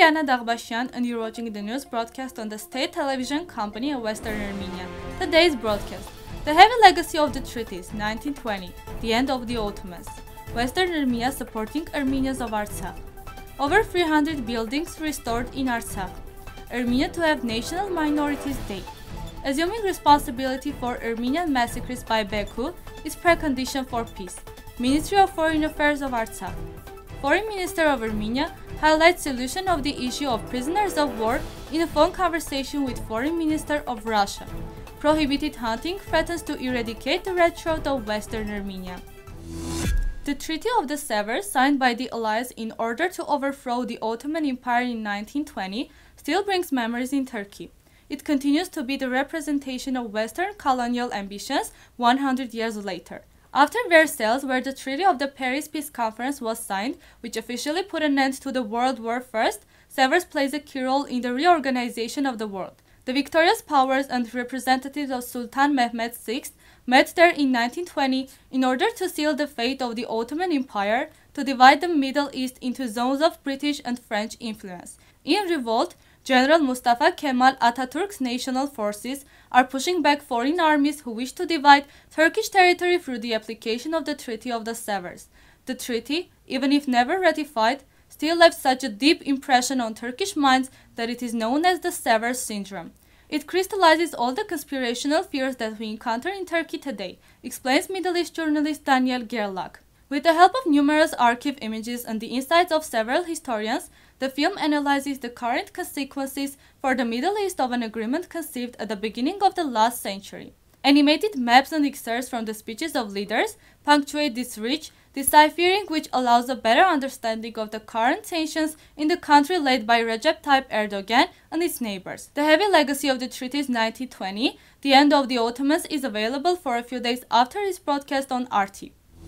Liana Dagbashian, and you're watching the news broadcast on the state television company of Western Armenia. Today's broadcast: the heavy legacy of the treaties, 1920, the end of the Ottomans, Western Armenia supporting Armenians of Artsakh, over 300 buildings restored in Artsakh, Armenia to have National Minorities Day, assuming responsibility for Armenian massacres by Baku is precondition for peace, Ministry of Foreign Affairs of Artsakh. Foreign Minister of Armenia highlights solution of the issue of prisoners of war in a phone conversation with Foreign Minister of Russia. Prohibited hunting threatens to eradicate the red throat of Western Armenia. The Treaty of the Severs, signed by the Allies in order to overthrow the Ottoman Empire in 1920, still brings memories in Turkey. It continues to be the representation of Western colonial ambitions 100 years later. After Versailles, where the Treaty of the Paris Peace Conference was signed, which officially put an end to the World War I, Severs plays a key role in the reorganization of the world. The victorious powers and representatives of Sultan Mehmed VI met there in 1920 in order to seal the fate of the Ottoman Empire, to divide the Middle East into zones of British and French influence. In revolt, General Mustafa Kemal Atatürk's national forces are pushing back foreign armies who wish to divide Turkish territory through the application of the Treaty of the Severs. The treaty, even if never ratified, still left such a deep impression on Turkish minds that it is known as the Severs Syndrome. It crystallizes all the conspirational fears that we encounter in Turkey today, explains Middle East journalist Daniel Gerlach. With the help of numerous archive images and the insights of several historians, the film analyzes the current consequences for the Middle East of an agreement conceived at the beginning of the last century. Animated maps and excerpts from the speeches of leaders punctuate this rich deciphering, which allows a better understanding of the current tensions in the country led by Recep Tayyip Erdogan and its neighbors. The heavy legacy of the treaties 1920, the end of the Ottomans, is available for a few days after its broadcast on RT.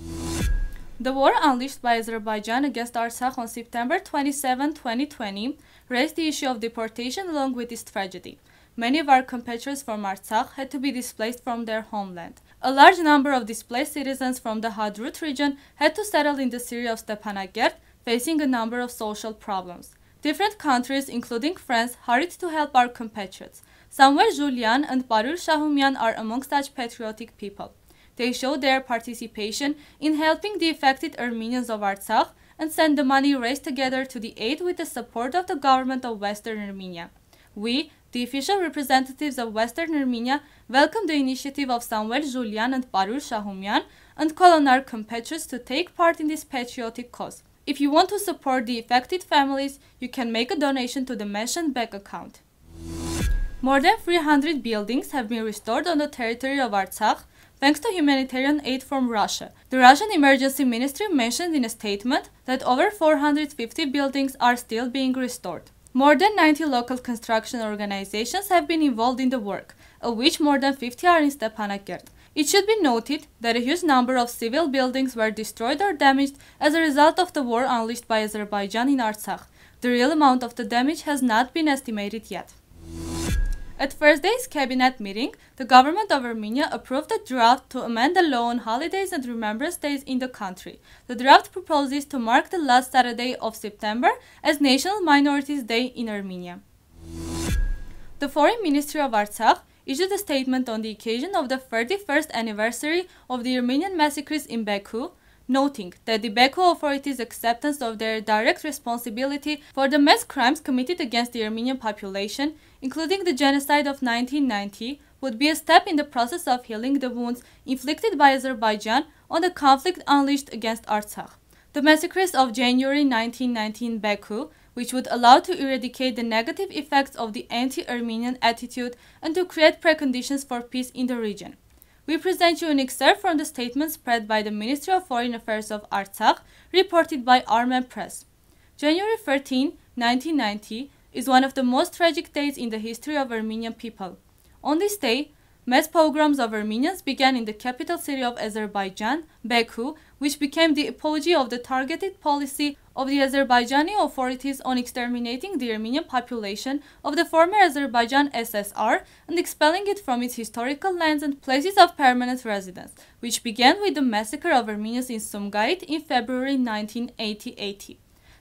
The war unleashed by Azerbaijan against Artsakh on September 27, 2020, raised the issue of deportation along with its tragedy. Many of our compatriots from Artsakh had to be displaced from their homeland. A large number of displaced citizens from the Hadrut region had to settle in the city of Stepanakert, facing a number of social problems. Different countries, including France, hurried to help our compatriots. Samuel Julian and Barul Shahumyan are among such patriotic people. They showed their participation in helping the affected Armenians of Artsakh and sent the money raised together to the aid with the support of the government of Western Armenia. We, the official representatives of Western Armenia, welcome the initiative of Samuel Julian and Barul Shahumyan and call on our compatriots to take part in this patriotic cause. If you want to support the affected families, you can make a donation to the mentioned bank account. More than 300 buildings have been restored on the territory of Artsakh, thanks to humanitarian aid from Russia. The Russian Emergency Ministry mentioned in a statement that over 450 buildings are still being restored. More than 90 local construction organizations have been involved in the work, of which more than 50 are in Stepanakert. It should be noted that a huge number of civil buildings were destroyed or damaged as a result of the war unleashed by Azerbaijan in Artsakh. The real amount of the damage has not been estimated yet. At Thursday's cabinet meeting, the government of Armenia approved a draft to amend the law on holidays and remembrance days in the country. The draft proposes to mark the last Saturday of September as National Minorities Day in Armenia. The Foreign Ministry of Artsakh issued a statement on the occasion of the 31st anniversary of the Armenian massacres in Baku, noting that the Baku authorities' acceptance of their direct responsibility for the mass crimes committed against the Armenian population, including the genocide of 1990, would be a step in the process of healing the wounds inflicted by Azerbaijan on the conflict unleashed against Artsakh. The massacres of January 1990 in Baku, which would allow to eradicate the negative effects of the anti-Armenian attitude and to create preconditions for peace in the region. We present you an excerpt from the statement spread by the Ministry of Foreign Affairs of Artsakh, reported by Armen Press. January 13, 1990 is one of the most tragic days in the history of Armenian people. On this day, mass pogroms of Armenians began in the capital city of Azerbaijan, Baku, which became the apogee of the targeted policy of the Azerbaijani authorities on exterminating the Armenian population of the former Azerbaijan SSR and expelling it from its historical lands and places of permanent residence, which began with the massacre of Armenians in Sumgait in February 1980.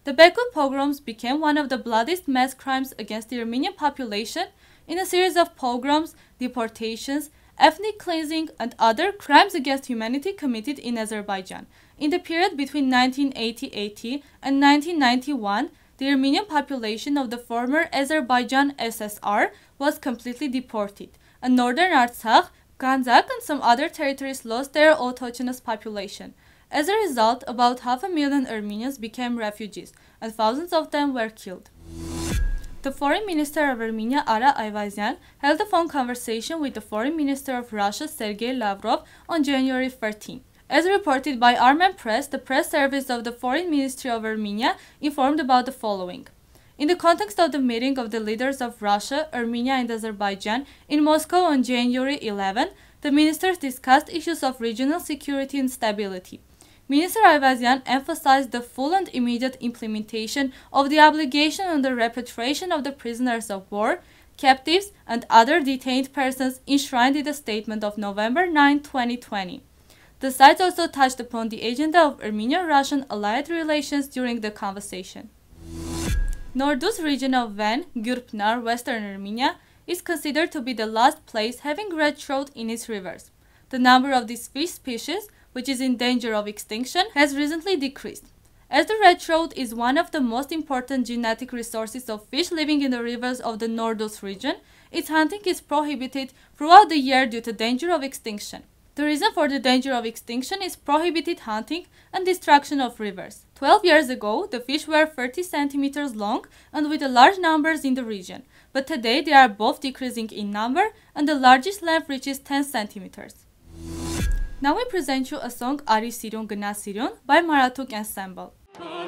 The Baku pogroms became one of the bloodiest mass crimes against the Armenian population in a series of pogroms, deportations, ethnic cleansing, and other crimes against humanity committed in Azerbaijan. In the period between 1980 and 1991, the Armenian population of the former Azerbaijan SSR was completely deported, and northern Artsakh, Ganzak, and some other territories lost their autochthonous population. As a result, about 500,000 Armenians became refugees, and thousands of them were killed. The Foreign Minister of Armenia, Ara Ayvazyan, held a phone conversation with the Foreign Minister of Russia, Sergei Lavrov, on January 13. As reported by Armen Press, the press service of the Foreign Ministry of Armenia informed about the following. In the context of the meeting of the leaders of Russia, Armenia, and Azerbaijan in Moscow on January 11, the ministers discussed issues of regional security and stability. Minister Ayvazyan emphasized the full and immediate implementation of the obligation on the repatriation of the prisoners of war, captives, and other detained persons enshrined in the statement of November 9, 2020. The sides also touched upon the agenda of Armenian-Russian allied relations during the conversation. Norduz region of Van, Gyurpnar, Western Armenia, is considered to be the last place having red trout in its rivers. The number of this fish species, which is in danger of extinction, has recently decreased. As the red trout is one of the most important genetic resources of fish living in the rivers of the Norduz region, its hunting is prohibited throughout the year due to danger of extinction. The reason for the danger of extinction is prohibited hunting and destruction of rivers. 12 years ago, the fish were 30 centimeters long and with large numbers in the region, but today they are both decreasing in number and the largest length reaches 10 centimeters. Now we present you a song Ari Sirun Gna Sirun by Maratuk Ensemble.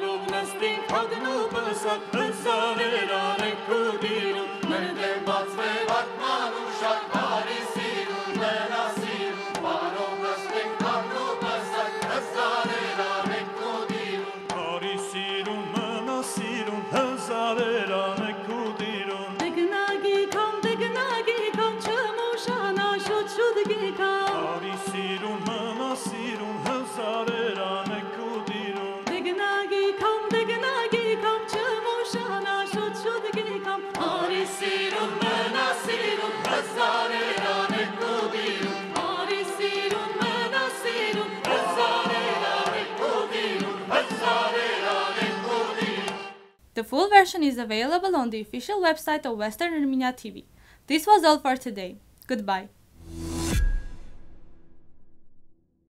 The full version is available on the official website of Western Armenia TV. This was all for today. Goodbye.